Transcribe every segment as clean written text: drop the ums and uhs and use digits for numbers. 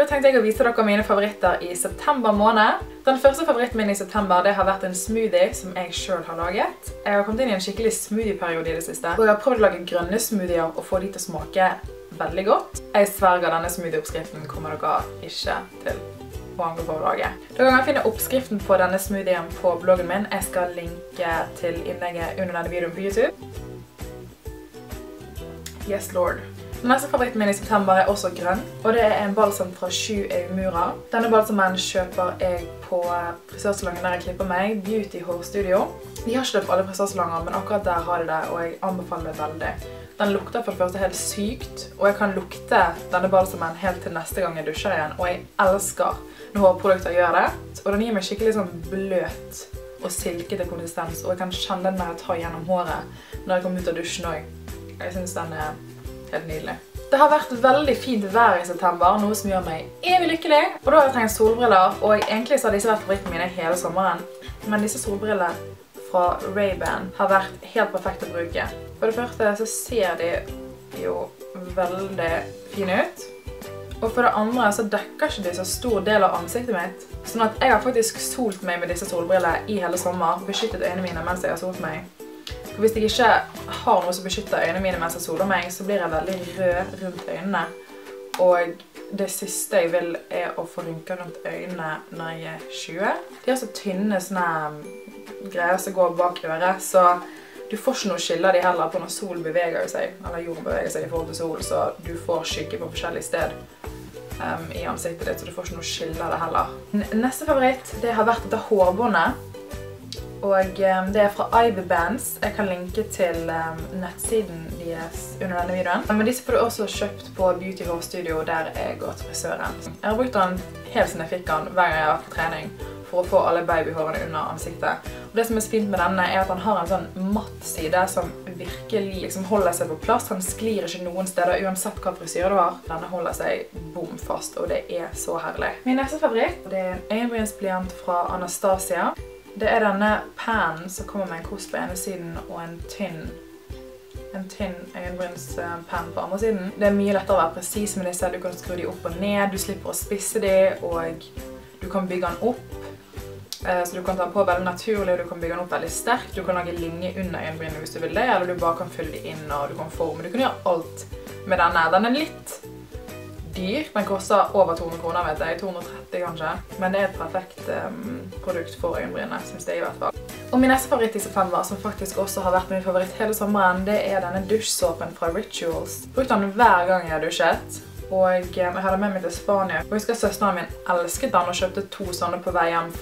Da tenkte jeg å vise dere mine favoritter i september måned. Den første favoritten min i september det har vært en smoothie som jeg selv har laget. Jeg har kommet inn i en skikkelig smoothie-periode i det siste. Og jeg har prøvd å lage grønne smoothier og få de til å smake veldig godt. Jeg sverger denne smoothie-oppskriften kommer dere ikke til å angre på å lage. Dere kan finne oppskriften på denne smoothien på bloggen min. Jeg skal linke til innlegget under denne videoen på YouTube. Yes, Lord. Den neste favoritten min i september er også grønn, og det er en balsam fra Shu Eumura. Denne balsamen kjøper jeg på frisørsalongen der jeg klipper meg, Beauty Hole Studio. De har ikke det på alle frisørsalonger, men akkurat der har de det, og jeg anbefaler det veldig. Den lukter for det første helt sykt, og jeg kan lukte denne balsamen helt til neste gang jeg dusjer igjen, og jeg elsker når hårprodukter gjør det. Og den gir meg skikkelig sånn bløt og silkete konsistens, og jeg kan kjenne den når jeg tar gjennom håret når jeg kommer ut av dusjen også. Jeg synes den er helt nydelig. Det har vært veldig fint vær i september, noe som gjør meg evig lykkelig. Og da har jeg trengt solbriller, og egentlig så har disse vært favorittene mine hele sommeren. Men disse solbrillene fra Ray-Ban har vært helt perfekt å bruke. For det første så ser de jo veldig fine ut. Og for det andre så dekker ikke de så stor del av ansiktet mitt. Sånn at jeg har faktisk solt meg med disse solbrillene i hele sommer, beskyttet øynene mine mens jeg har solt meg. For hvis jeg ikke har noe som beskytter øynene mine mens jeg soler meg, så blir jeg veldig rød rundt øynene. Og det siste jeg vil er å få rynker rundt øynene når jeg er 20. De har så tynne sånne greier som går bak øret, så du får ikke noe skille av de heller på når solen beveger seg, eller jorden beveger seg i forhold til sol, så du får skygge på forskjellige sted i ansiktet ditt, så du får ikke noe skille av det heller. Neste favoritt, det har vært dette hårbåndet. Og det er fra Ivy Bands. Jeg kan linke til nettsiden deres under denne videoen. Men disse får du også kjøpt på Beauty Hole Studio der jeg går til frisøren. Jeg har brukt den helt siden jeg fikk den hver gang jeg har vært på trening for å få alle babyhårene under ansiktet. Og det som er så fint med denne er at han har en sånn matt side som virkelig liksom holder seg på plass. Han sklir ikke noen steder uansett hva frisyr du har. Denne holder seg bom fast, og det er så herlig. Min neste favoritt det er en øyenbrynsblyant fra Anastasia. Det er denne pannen som kommer med en kost på ene siden og en tynn øyenbrynspenn på andre siden. Det er mye lettere å være presis med disse. Du kan skru de opp og ned, du slipper å spisse de, og du kan bygge den opp. Så du kan ta den på veldig naturlig, og du kan bygge den opp veldig sterkt. Du kan lage linje under øyenbrynene hvis du vil det, eller du bare kan fylle de inn og du kan forme. Du kan gjøre alt med denne. Den er litt dyr. Den koster over 200 kroner, vet jeg. 230 kanskje. Men det er et perfekt produkt for øyenbrynene, synes jeg i hvert fall. Og min neste favoritt i september, som faktisk også har vært min favoritt hele sommeren, det er denne dusjsåpen fra Rituals. Jeg brukte den hver gang jeg har dusjet. Og jeg hadde med meg til Spania. Og jeg husker søsteren min elsket den og kjøpte 2 sånne på vei hjem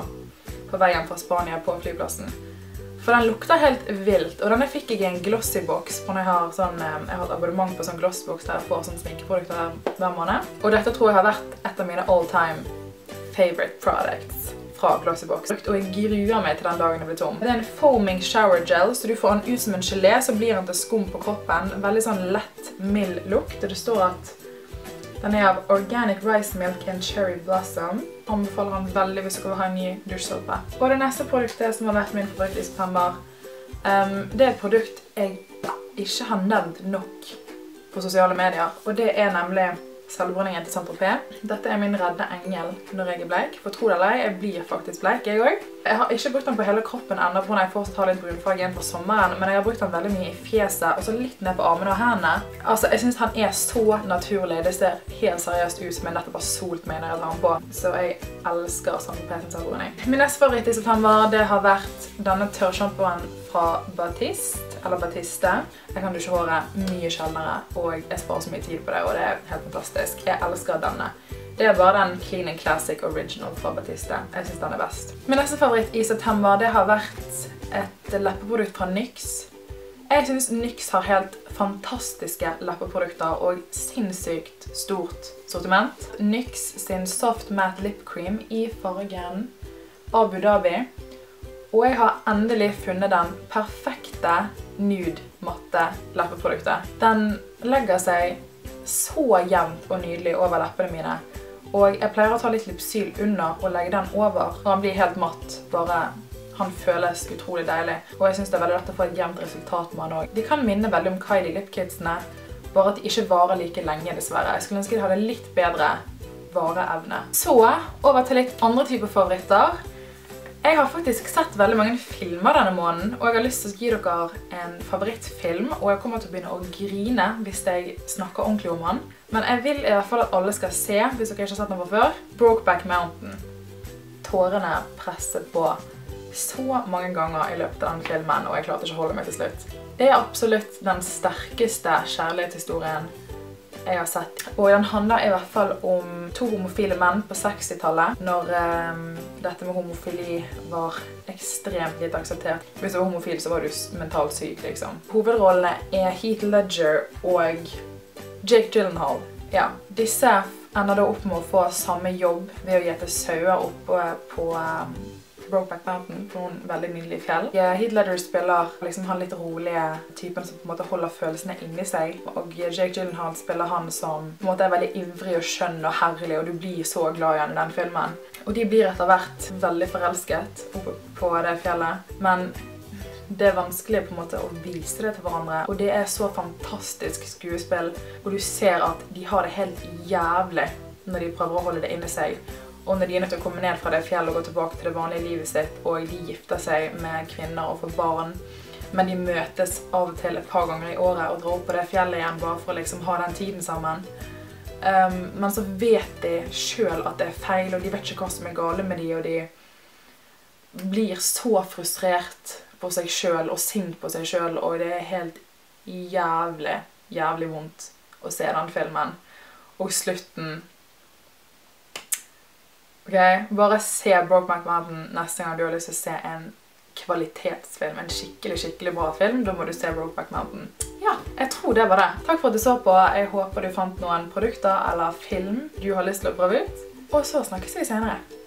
fra Spania på flyplassen. For den lukter helt vilt, og denne fikk jeg i en Glossy-boks når jeg har et abonnement på sånn Glossy-boks der jeg får sånne sminkeprodukter hver måned. Og dette tror jeg har vært et av mine all-time favorite products fra Glossy-boks. Og jeg gruer meg til den dagen det blir tom. Det er en foaming shower gel, så du får den ut som en gelé, så blir den til skum på kroppen. Veldig sånn lett, mild lukt, og det står at den er av Organic Rice Milk and Cherry Blossom. Anbefaler den veldig hvis dere vil ha en ny dusjsåpe. Og det neste produktet som har vært min favoritt i september, det er et produkt jeg ikke har nevnt nok på sosiale medier. Og det er nemlig selvbruningen til Saint-Tropez. Dette er min redde engel når jeg er bleik. For tro det eller ei, jeg blir faktisk bleik, jeg også. Jeg har ikke brukt den på hele kroppen enda, for jeg fortsatt har litt brunfarge igjen på sommeren, men jeg har brukt den veldig mye i fjeset, og så litt ned på armene og hendene. Altså, jeg synes han er så naturlig. Det ser helt seriøst ut som jeg nettopp har solt meg når jeg tar den på. Så jeg elsker Saint-Tropez sin selvbruning. Min neste favoritt i september, det har vært denne tørrshampoen fra Batiste, eller Batiste. Jeg kan dusje håret mye sjeldnere, og jeg sparer så mye tid på det, og det er helt fantastisk. Jeg elsker denne. Det er bare den Clean and Classic Original fra Batiste. Jeg synes den er best. Min neste favoritt i september, det har vært et leppeprodukt fra NYX. Jeg synes NYX har helt fantastiske leppeprodukter og sinnssykt stort sortiment. NYX sin Soft Matte Lip Cream i fargen Abu Dhabi. Og jeg har endelig funnet den perfekte nude matte leppeproduktet. Den legger seg så jevnt og nydelig over leppene mine. Og jeg pleier å ta litt Lypsyl under og legge den over. Og den blir helt matt, bare han føles utrolig deilig. Og jeg synes det er veldig lett å få et jevnt resultat med den også. De kan minne veldig om Kylie Lip Kitsene, bare at de ikke varer like lenge dessverre. Jeg skulle ønske de hadde litt bedre vareevne. Så, over til litt andre typer favoritter. Jeg har faktisk sett veldig mange filmer denne måneden, og jeg har lyst til å gi dere en favorittfilm, og jeg kommer til å begynne å grine hvis jeg snakker ordentlig om den. Men jeg vil i hvert fall at alle skal se, hvis dere ikke har sett den på før, Brokeback Mountain. Tårene presset på så mange ganger i løpet av den filmen, og jeg klarte ikke å holde meg til slutt. Det er absolutt den sterkeste kjærlighetshistorien jeg har sett. Og den handler i hvert fall om to homofile menn på 60-tallet, når dette med homofili var ekstremt litt akseptert. Hvis du var homofil, så var du mentalt syk, liksom. Hovedrollene er Heath Ledger og Jake Gyllenhaal. Ja, disse ender da opp med å få samme jobb ved å gjete sauer oppe på Brokeback Mountain, på noen veldig nydelige fjell. Heath Ledger spiller liksom han litt rolige typen som på en måte holder følelsene inni seg, og Jake Gyllenhaal spiller han som på en måte er veldig ivrig og skjønn og herlig, og du blir så glad igjen i den filmen. Og de blir etter hvert veldig forelsket oppe på det fjellet, men det er vanskelig på en måte å vise det til hverandre, og det er så fantastisk skuespill, og du ser at de har det helt jævlig når de prøver å holde det inni seg. Og når de er nødt til å komme ned fra det fjellet og gå tilbake til det vanlige livet sitt, og de gifter seg med kvinner og får barn, men de møtes av og til et par ganger i året og drar opp på det fjellet igjen bare for å liksom ha den tiden sammen. Men så vet de selv at det er feil, og de vet ikke hva som er gale med de, og de blir så frustrert på seg selv og sint på seg selv, og det er helt jævlig, jævlig vondt å se den filmen. Og slutten... Ok, bare se Brokeback Mountain neste gang du har lyst til å se en kvalitetsfilm, en skikkelig bra film, da må du se Brokeback Mountain. Ja, jeg tror det var det. Takk for at du så på. Jeg håper du fant noen produkter eller film du har lyst til å prøve ut. Og så snakkes vi senere.